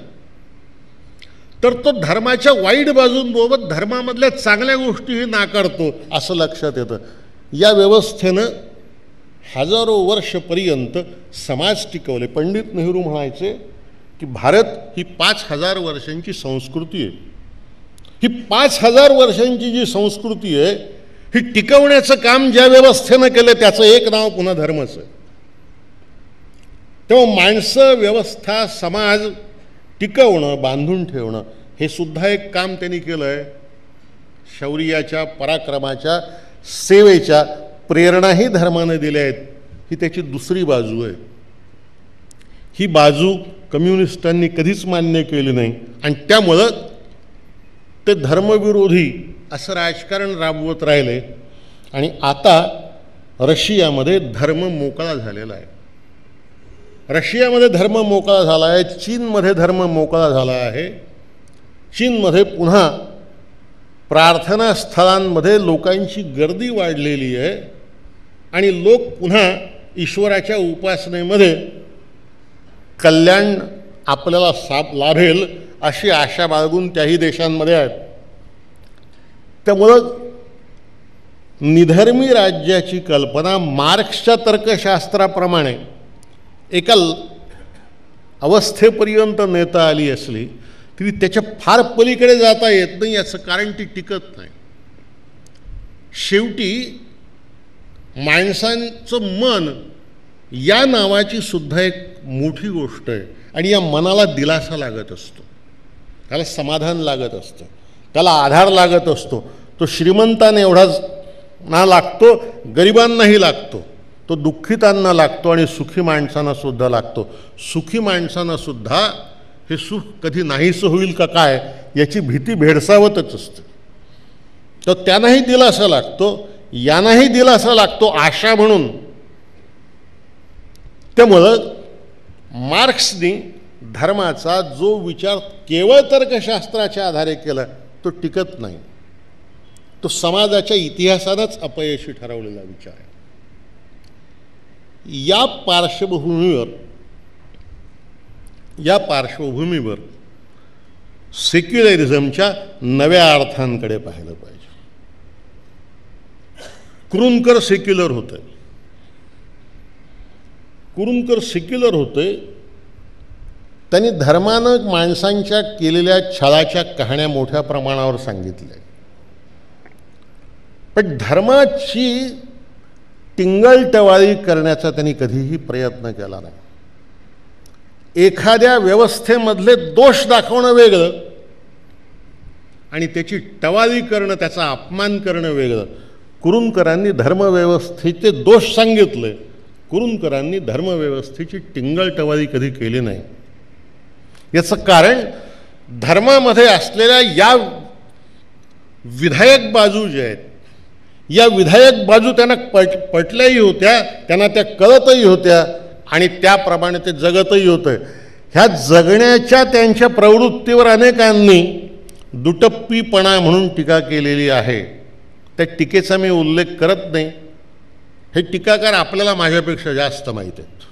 तर तो धर्माच्या वाईट बाजूंबरोबर धर्मामधल्या चांगल्या गोष्टीही नाकारतो असं लक्षात येतं. या व्यवस्थेनं हजारो वर्षपर्यंत समाज टिकवले. पंडित नेहरू म्हणायचे की भारत ही पाच हजार वर्षांची संस्कृती आहे. ही पाच हजार वर्षांची जी संस्कृती आहे ही टिकवण्याचं काम ज्या व्यवस्थेनं केलं त्याचं एक नाव पुन्हा धर्मच आहे. तेव्हा माणसं, व्यवस्था, समाज टिकवणं, बांधून ठेवणं हे सुद्धा एक काम त्यांनी केलं आहे. शौर्याच्या, पराक्रमाच्या, सेवेच्या प्रेरणाही धर्माने दिल्या आहेत. ही त्याची दुसरी बाजू आहे. ही बाजू कम्युनिस्टांनी कधीच मान्य केली नाही आणि त्यामुळं ते धर्मविरोधी असं राजकारण राबवत राहिले. आणि आता रशियामध्ये धर्म मोकळा झालेला आहे. रशियामध्ये धर्म मोकळा झाला आहे, चीनमध्ये धर्म मोकळा झाला आहे. चीनमध्ये पुन्हा प्रार्थना स्थळांमध्ये लोकांची गर्दी वाढलेली आहे आणि लोक पुन्हा ईश्वराच्या उपासनेमध्ये कल्याण आपल्याला साप लाभेल अशी आशा बाळगून त्याही देशांमध्ये आहेत. त्यामुळं निधर्मी राज्याची कल्पना मार्क्सच्या तर्कशास्त्राप्रमाणे एका अवस्थेपर्यंत नेता आली असली तरी त्याच्या फार पलीकडे जाता येत नाही. याचं कारण ती टिकत नाही. शेवटी माणसांचं मन या नावाची सुद्धा एक मोठी गोष्ट आहे आणि या मनाला दिलासा लागत असतो, त्याला समाधान लागत असतं, त्याला आधार लागत असतो. तो श्रीमंतांना एवढाच ना लागतो, गरिबांनाही लागतो. तो दुःखितांना लागतो आणि सुखी माणसांना सुद्धा लागतो. सुखी माणसांना सुद्धा हे सुख कधी नाहीसं होईल का काय याची भीती भेडसावतच असते. तर त्यांनाही दिलासा लागतो, यांनाही दिलासा लागतो आशा म्हणून. त्यामुळं मार्क्सनी धर्माचा जो विचार केवळ तर्कशास्त्राच्या आधारे केला तो टिकत नाही. तो समाजाच्या इतिहासानंच अपयशी ठरवलेला विचार आहे. या पार्श्वभूमीवर या पार्श्वभूमीवर सेक्युलरिझमच्या नव्या अर्थांकडे पाहिलं पाहिजे. कुरूंकर सेक्युलर होते. कुरूंकर सेक्युलर होते. त्यांनी धर्मानं माणसांच्या केलेल्या छळाच्या कहाण्या मोठ्या प्रमाणावर सांगितल्या. पण धर्माची टिंगलटवाळी करण्याचा त्यांनी कधीही प्रयत्न केला नाही. एखाद्या व्यवस्थेमधले दोष दाखवणं वेगळं आणि त्याची टवाळी करणं, त्याचा अपमान करणं वेगळं. कुरूंकरांनी धर्मव्यवस्थेचे दोष सांगितले, कुरूंकरांनी धर्मव्यवस्थेची टिंगलटवाळी कधी केली नाही. याचं कारण धर्मामध्ये असलेल्या या विधायक बाजू ज्या आहेत, या विधायक बाजू त्यांना पट पटल्याही होत्या, त्यांना त्या कळतही होत्या आणि त्याप्रमाणे ते जगतही होतं. ह्या जगण्याच्या त्यांच्या प्रवृत्तीवर अनेकांनी दुटप्पीपणा म्हणून टीका केलेली आहे. त्या टीकेचा मी उल्लेख करत नाही. हे टीकाकार आपल्याला माझ्यापेक्षा जास्त माहीत आहेत.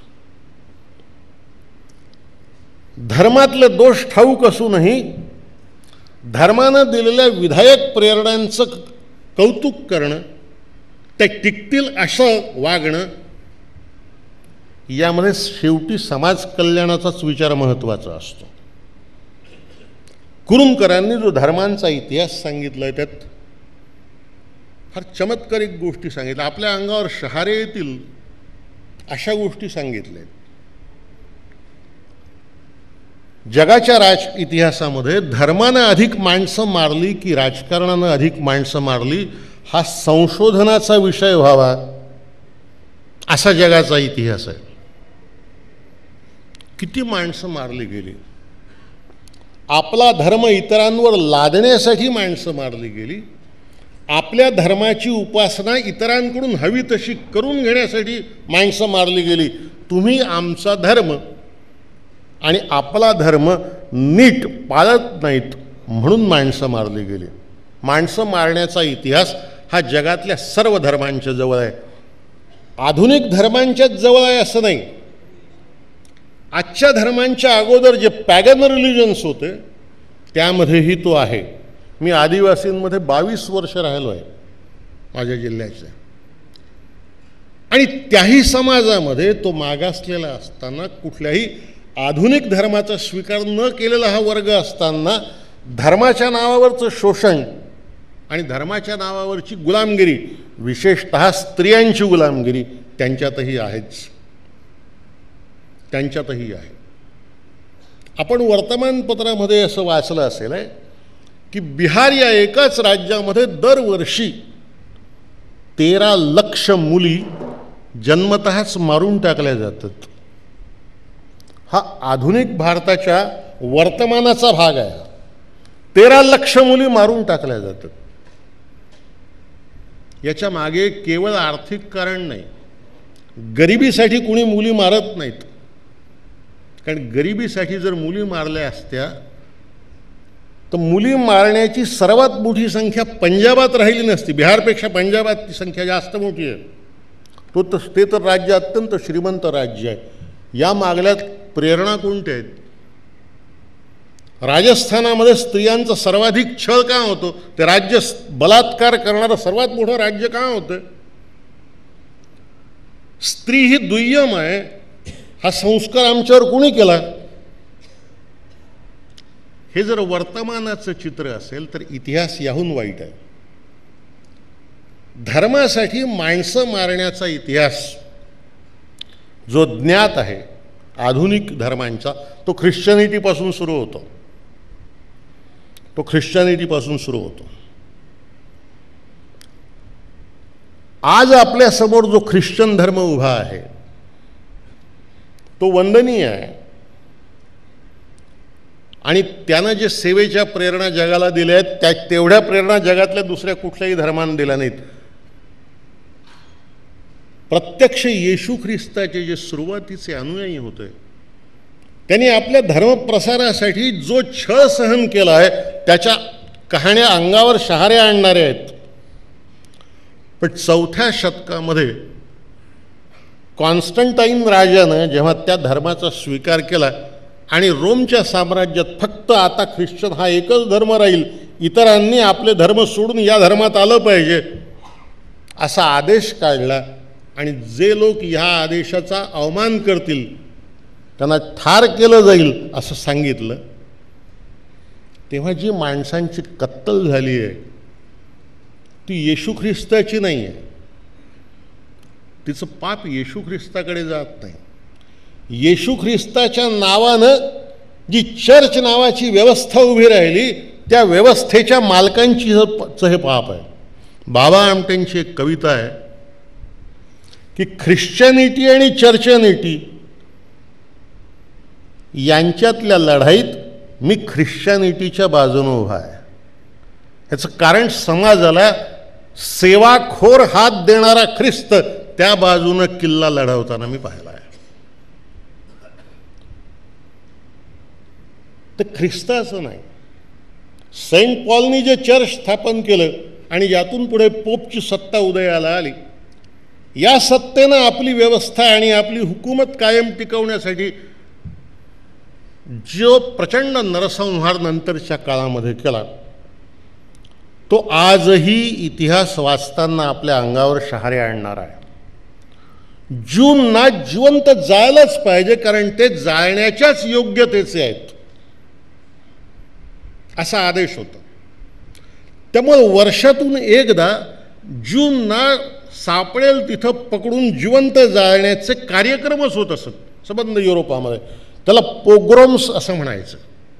धर्मातले दोष ठाऊक असूनही धर्मानं दिलेल्या विधायक प्रेरणांचं कौतुक करणं, त्या टिकतील असं वागणं, यामध्ये शेवटी समाज कल्याणाचाच विचार महत्त्वाचा असतो. कुरूंकरांनी जो धर्मांचा इतिहास सांगितला आहे त्यात फार चमत्कारिक गोष्टी सांगितल्या. आपल्या अंगावर शहारे येतील अशा गोष्टी सांगितल्या. जगाच्या राज इतिहासामध्ये धर्मानं अधिक माणसं मारली की राजकारणानं अधिक माणसं मारली हा संशोधनाचा विषय व्हावा असा जगाचा इतिहास आहे. किती माणसं मारली गेली, आपला धर्म इतरांवर लादण्यासाठी माणसं मारली गेली, आपल्या धर्माची उपासना इतरांकडून हवी तशी करून घेण्यासाठी माणसं मारली गेली. तुम्ही आमचा धर्म आणि आपला धर्म नीट पाळत नाहीत म्हणून माणसं मारली गेली. माणसं मारण्याचा इतिहास हा जगातल्या सर्व धर्मांच्या जवळ आहे. आधुनिक धर्मांच्याच जवळ आहे असं नाही. आजच्या धर्मांच्या अगोदर जे पॅगन रिलिजन्स होते त्यामध्येही तो आहे. मी आदिवासींमध्ये बावीस वर्ष राहिलो आहे माझ्या जिल्ह्याच्या, आणि त्याही समाजामध्ये तो मागासलेला असताना, कुठल्याही आधुनिक धर्माचा स्वीकार न केलेला हा वर्ग असताना धर्माच्या नावावरचं शोषण आणि धर्माच्या नावावरची गुलामगिरी, विशेषतः स्त्रियांची गुलामगिरी त्यांच्यातही आहेच, त्यांच्यातही आहे. आपण वर्तमानपत्रामध्ये असं वाचलं असेल आहे की बिहार या एकाच राज्यामध्ये दरवर्षी तेरा लक्ष मुली जन्मतःच मारून टाकल्या जातात. हा आधुनिक भारताच्या वर्तमानाचा भाग आहे. तेरा लक्ष मुली मारून टाकल्या जातात. याच्या मागे केवळ आर्थिक कारण नाही. गरिबीसाठी कुणी मुली मारत नाहीत, कारण गरिबीसाठी जर मुली मारल्या असत्या तर मुली मारण्याची सर्वात मोठी संख्या पंजाबात राहिली नसती. बिहारपेक्षा पंजाबात ती संख्या जास्त मोठी आहे. तो तर ते तर राज्य अत्यंत श्रीमंत राज्य आहे. या मागल्यात प्रेरणा कोणत्या आहेत? राजस्थानामध्ये स्त्रियांचा सर्वाधिक छळ का होतो? ते राज्य बलात्कार करणारं सर्वात मोठं राज्य का होतं? स्त्री ही दुय्यम आहे हा संस्कार आमच्यावर कोणी केला? हे जर वर्तमानाचं चित्र असेल तर इतिहास याहून वाईट आहे. धर्मासाठी माणसं मारण्याचा इतिहास जो ज्ञात आहे आधुनिक धर्मांचा, तो ख्रिश्चनिटीपासून सुरू होतो. तो ख्रिश्चनिटीपासून सुरू होतो. आज आपल्यासमोर जो ख्रिश्चन धर्म उभा आहे तो वंदनीय आहे, आणि त्यानं जे सेवेच्या प्रेरणा जगाला दिल्या आहेत त्या तेवढ्या प्रेरणा जगातल्या दुसऱ्या कुठल्याही धर्मानं दिल्या नाहीत. प्रत्यक्ष येशू ख्रिस्ताचे जे सुरुवातीचे अनुयायी होते त्यांनी आपल्या धर्मप्रसारासाठी जो छळ सहन केला आहे त्याच्या कहाण्या अंगावर शहारे आणणाऱ्या आहेत. पण चौथ्या शतकामध्ये कॉन्स्टंटाईन राजानं जेव्हा त्या धर्माचा स्वीकार केला आणि रोमच्या साम्राज्यात फक्त आता ख्रिश्चन हा एकच धर्म राहील, इतरांनी आपले धर्म सोडून या धर्मात आलं पाहिजे असा आदेश काढला, आणि जे लोक ह्या आदेशाचा अवमान करतील त्यांना ठार केलं जाईल असं सांगितलं, तेव्हा जी माणसांची कत्तल झाली आहे ती येशू ख्रिस्ताची नाही आहे. तिचं पाप येशू ख्रिस्ताकडे जात नाही. येशू ख्रिस्ताच्या नावानं जी चर्च नावाची व्यवस्था उभी राहिली त्या व्यवस्थेच्या मालकांची हे पाप आहे. बाबा आमटेंची एक कविता आहे की ख्रिश्चनिटी आणि चर्चनिटी यांच्यातल्या लढाईत मी ख्रिश्चनिटीच्या बाजूने उभा आहे. याचं कारण समाजाला सेवाखोर हात देणारा ख्रिस्त त्या बाजूनं किल्ला लढवताना मी पाहिला आहे. तर ख्रिस्ताचं नाही, सेंट पॉलनी जे चर्च स्थापन केलं आणि यातून पुढे पोपची सत्ता उदयाला आली, या सत्तेनं आपली व्यवस्था आणि आपली हुकूमत कायम टिकवण्यासाठी जो प्रचंड नरसंहार नंतरच्या काळामध्ये केला तो आजही इतिहास वाचताना आपल्या अंगावर शहारे आणणार आहे. ज्यूंना जिवंत जायलाच पाहिजे, कारण ते जाळण्याच्याच योग्यतेचे आहेत असा आदेश होता. त्यामुळे वर्षातून एकदा ज्यूंना सापडेल तिथं पकडून जिवंत जाळण्याचे कार्यक्रमच होत असत संबंध युरोपामध्ये. त्याला पोग्रोम्स असं म्हणायचं.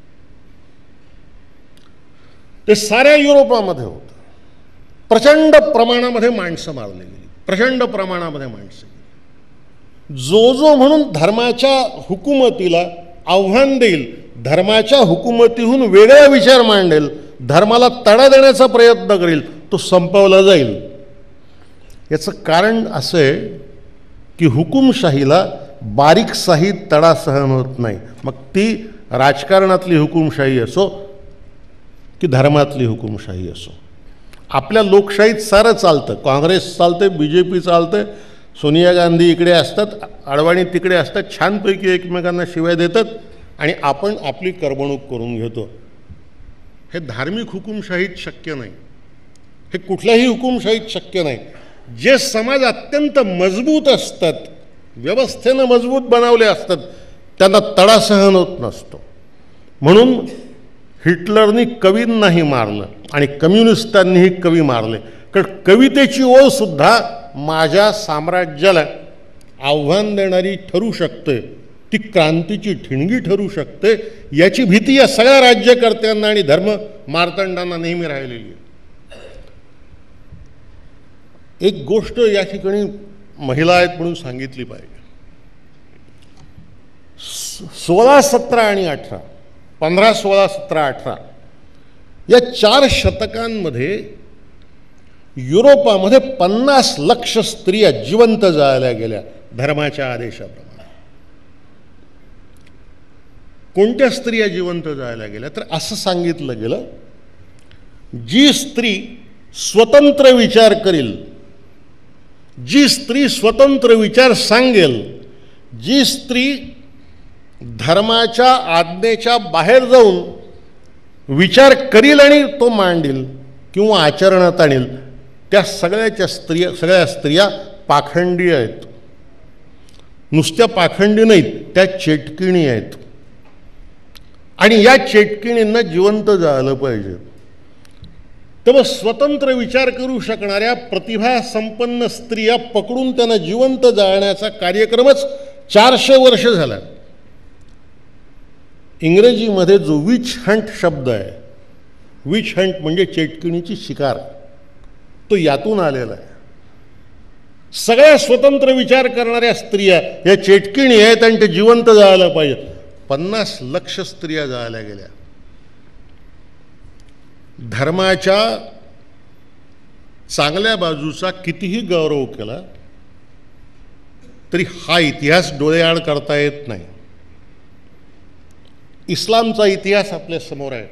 ते साऱ्या युरोपामध्ये होतं. प्रचंड प्रमाणामध्ये माणसं मारली गेली, प्रचंड प्रमाणामध्ये माणसं गेली. जो जो म्हणून धर्माच्या हुकुमतीला आव्हान देईल, धर्माच्या हुकुमतीहून वेगळा विचार मांडेल, धर्माला तडा देण्याचा प्रयत्न करेल, तो संपवला जाईल. याचं कारण असं आहे की हुकुमशाहीला बारीकसाही तडा सहन होत नाही. मग ती राजकारणातली हुकुमशाही असो की धर्मातली हुकुमशाही असो. आपल्या लोकशाहीत सारं चालतं. काँग्रेस चालते, बी जे पी चालते, सोनिया गांधी इकडे असतात, अडवाणी तिकडे असतात, छानपैकी एकमेकांना शिवाय देतात आणि आपण आपली करमणूक करून घेतो. हे धार्मिक हुकुमशाहीत शक्य नाही, हे कुठल्याही हुकुमशाहीत शक्य नाही. जे समाज अत्यंत मजबूत असतात, व्यवस्थेनं मजबूत बनवले असतात, त्यांना तडा सहन होत नसतो. म्हणून हिटलरनी कवींनाही मारलं आणि कम्युनिस्टांनीही कवी मारले. कारण कवितेची ओळ सुद्धा माझ्या साम्राज्याला आव्हान देणारी ठरू शकते, ती क्रांतीची ठिणगी ठरू शकते, याची भीती या सगळ्या राज्यकर्त्यांना आणि धर्म मार्तंडांना नेहमी राहिलेली आहे. एक गोष्ट या ठिकाणी महिला आहेत म्हणून सांगितली पाहिजे. सोळा सतरा आणि अठरा पंधरा सोळा सतरा अठरा या चार शतकांमध्ये युरोपामध्ये पन्नास लक्ष स्त्रिया जिवंत जाळल्या गेल्या धर्माच्या आदेशाप्रमाणे. कोणत्या स्त्रिया जिवंत जाळल्या गेल्या तर असं सांगितलं गेलं, जी स्त्री स्वतंत्र विचार करील, जी स्त्री स्वतंत्र विचार सांगेल, जी स्त्री धर्माच्या आज्ञेच्या बाहेर जाऊन विचार करील आणि तो मांडील किंवा आचरणात आणील, त्या सगळ्याच्या स्त्रिया सगळ्या स्त्रिया पाखंडी आहेत. नुसत्या पाखंडी नाहीत, त्या चेटकिणी आहेत आणि या चेटकिणींना जिवंत जाळलं पाहिजे. तेव्हा स्वतंत्र विचार करू शकणाऱ्या प्रतिभा संपन्न स्त्रिया पकडून त्यांना जिवंत जाळण्याचा कार्यक्रमच चारशे वर्ष झाला. इंग्रजीमध्ये जो विच हंट शब्द आहे, विच हंट म्हणजे चेटकिणीची शिकार, तो यातून आलेला आहे. सगळ्या स्वतंत्र विचार करणाऱ्या स्त्रिया या चेटकिणी आहेत आणि ते जिवंत जाळायला पाहिजे. पन्नास लक्ष स्त्रिया जाळल्या गेल्या. धर्माच्या चांगल्या बाजूचा कितीही गौरव केला तरी हा इतिहास डोळेआड करता येत नाही. इस्लामचा इतिहास आपल्या समोर आहे.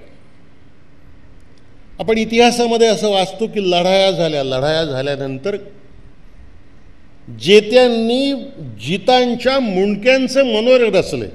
आपण इतिहासामध्ये असं वाचतो की लढाया झाल्या, लढाया झाल्यानंतर जेत्यांनी जितांच्या मुंडक्यांचे मनोरे रचले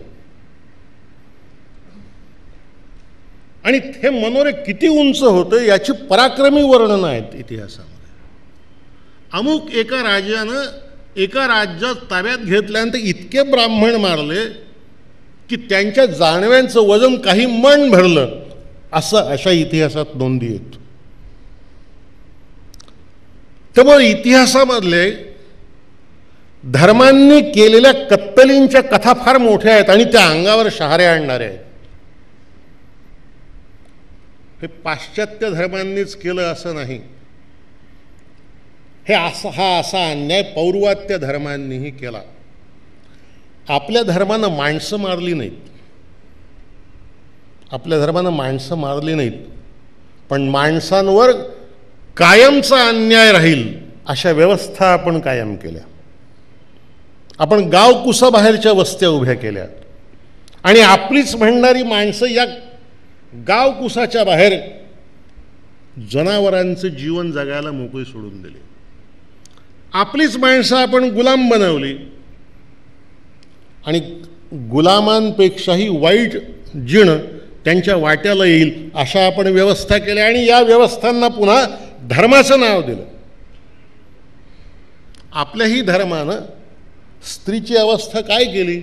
आणि हे मनोरे किती उंच होते याची पराक्रमी वर्णनं आहेत इतिहासामध्ये. अमुक एका राजानं एका राज्यात ताब्यात घेतल्यानंतर इतके ब्राह्मण मारले की त्यांच्या जानव्यांचं वजन काही मन भरलं, असं अशा इतिहासात नोंदी आहेत. त्यामुळे इतिहासामधले धर्मांनी केलेल्या कत्तलींच्या कथा फार मोठ्या आहेत आणि त्या अंगावर शहारे आणणाऱ्या आहेत. हे पाश्चात्य धर्मांनीच केलं असं नाही. हे असा हा असा अन्याय पौर्वात्य धर्मांनीही केला. आपल्या धर्मानं माणसं मारली नाहीत, आपल्या धर्मानं माणसं मारली नाहीत, पण माणसांवर कायमचा अन्याय राहील अशा व्यवस्था आपण कायम केल्या. आपण गावकुसाबाहेरच्या वस्त्या उभ्या केल्या आणि आपलीच म्हणणारी माणसं या गावकुसाच्या बाहेर जनावरांचं जीवन जगायला मोकळी सोडून दिली. आपलीच माणसं आपण गुलाम बनवली आणि गुलामांपेक्षाही वाईट जीण त्यांच्या वाट्याला येईल अशा आपण व्यवस्था केल्या आणि या व्यवस्थांना पुन्हा धर्माचं नाव दिलं. आपल्याही धर्मानं स्त्रीची अवस्था काय केली?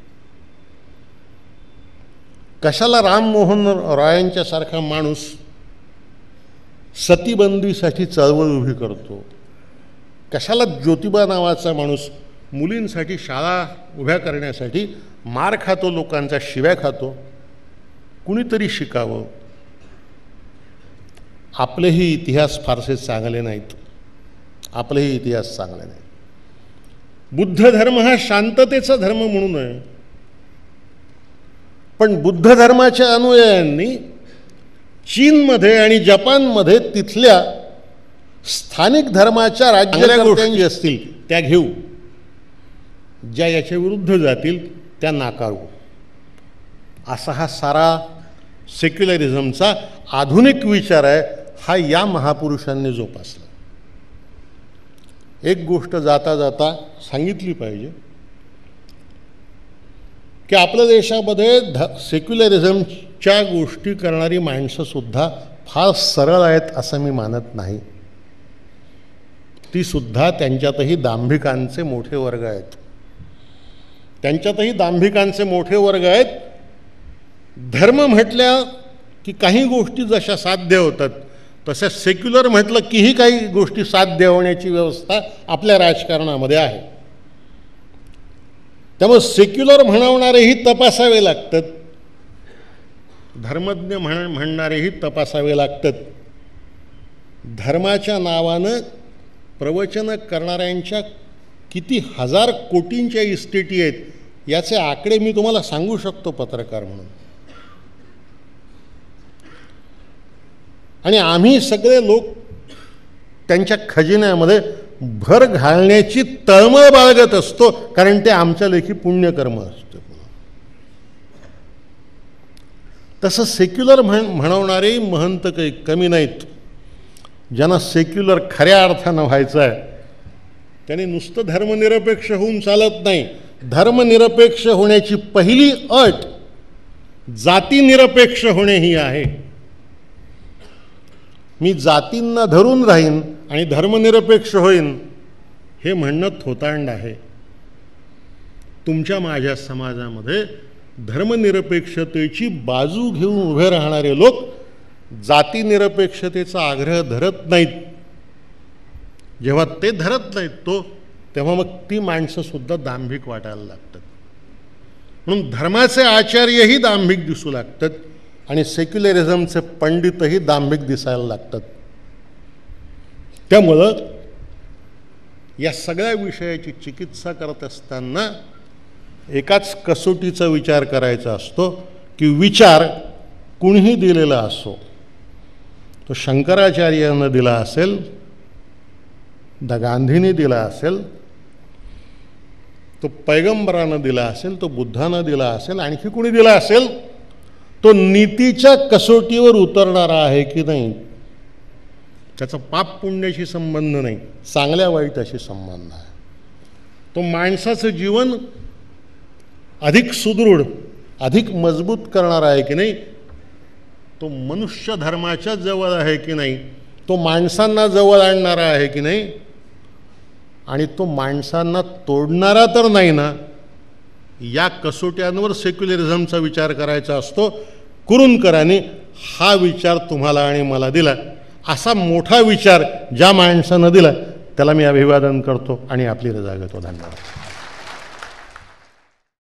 कशाला राममोहन रॉयांच्या सारखा माणूस सतीबंदीसाठी चळवळ उभी करतो? कशाला ज्योतिबा नावाचा माणूस मुलींसाठी शाळा उभ्या करण्यासाठी मार खातो, लोकांचा शिव्या खातो? कुणीतरी शिकावं. आपलेही इतिहास फारसे चांगले नाहीत, आपलेही इतिहास चांगले नाहीत. बुद्ध धर्म हा शांततेचा धर्म म्हणून आहे, पण बुद्ध धर्माच्या अनुयायांनी चीनमध्ये आणि जपानमध्ये तिथल्या स्थानिक धर्माच्या राज्याच्या गोष्टी असतील त्या घेऊ, ज्या याच्या विरुद्ध जातील त्या नाकारू, असा हा सारा सेक्युलरिझमचा आधुनिक विचार आहे. हा या महापुरुषांनी जोपासला. एक गोष्ट जाता जाता सांगितली पाहिजे की आपल्या देशामध्ये ध सेक्युलरिझमच्या गोष्टी करणारी माणसंसुद्धा फार सरळ आहेत असं मी मानत नाही. ती सुद्धा त्यांच्यातही दांभिकांचे मोठे वर्ग आहेत, त्यांच्यातही दांभिकांचे मोठे वर्ग आहेत. धर्म म्हटल्या की काही गोष्टी जशा साध्य होतात तशा सेक्युलर म्हटलं कीही काही गोष्टी साध्य होण्याची व्यवस्था आपल्या राजकारणामध्ये आहे. त्यामुळे सेक्युलर म्हणवणारेही तपासावे लागतात, धर्मज्ञ म्हण म्हणणारेही तपासावे लागतात. धर्माच्या नावानं प्रवचन करणाऱ्यांच्या किती हजार कोटींच्या इस्टेटी आहेत याचे आकडे मी तुम्हाला सांगू शकतो पत्रकार म्हणून. आणि आम्ही सगळे लोक त्यांच्या खजिन्यामध्ये भर घालण्याची तळमळ बाळगत असतो, कारण ते आमच्या लेखी पुण्यकर्म असतं. तसं सेक्युलर म्हण म्हणवणारे महंत काही कमी नाहीत. ज्यांना सेक्युलर खऱ्या अर्थानं व्हायचं आहे त्यांनी नुसतं धर्मनिरपेक्ष होऊन चालत नाही. धर्मनिरपेक्ष होण्याची पहिली अट जातीनिरपेक्ष होणे ही आहे. मी जातींना धरून राहीन आणि धर्मनिरपेक्ष होईन हे म्हणणं थोतांड आहे. तुमच्या माझ्या समाजामध्ये धर्मनिरपेक्षतेची बाजू घेऊन उभे राहणारे लोक जातीनिरपेक्षतेचा आग्रह धरत नाहीत. जेव्हा ते धरत नाहीत तो तेव्हा मग ती माणसंसुद्धा दांभिक वाटायला लागतात. म्हणून धर्माचे आचार्यही दांभिक दिसू लागतात आणि सेक्युलरिझमचे पंडितही दांभिक दिसायला लागतात. त्यामुळं या सगळ्या विषयाची चिकित्सा करत असताना एकाच कसोटीचा विचार करायचा असतो की विचार कुणीही दिलेला असो, तो शंकराचार्यानं दिला असेल, द गांधींनी दिला असेल, तो पैगंबरानं दिला असेल, तो बुद्धानं दिला असेल, आणखी कुणी दिला असेल, तो नीतीच्या कसोटीवर उतरणारा आहे की नाही, त्याचा पाप पुण्याशी संबंध नाही, चांगल्या वाईटाशी संबंध आहे. तो माणसाचं जीवन अधिक सुदृढ, अधिक मजबूत करणारा आहे की नाही, तो मनुष्य धर्माच्या जवळ आहे की नाही, तो माणसांना जवळ आणणारा आहे की नाही, आणि तो माणसांना तोडणारा तर नाही ना, या कसोट्यांवर सेक्युलरिझमचा विचार करायचा असतो. कुरुंदकरांनी हा विचार तुम्हाला आणि मला दिला. असा मोठा विचार ज्या माणसानं दिला त्याला मी अभिवादन करतो आणि आपली रजा घेतो. धन्यवाद.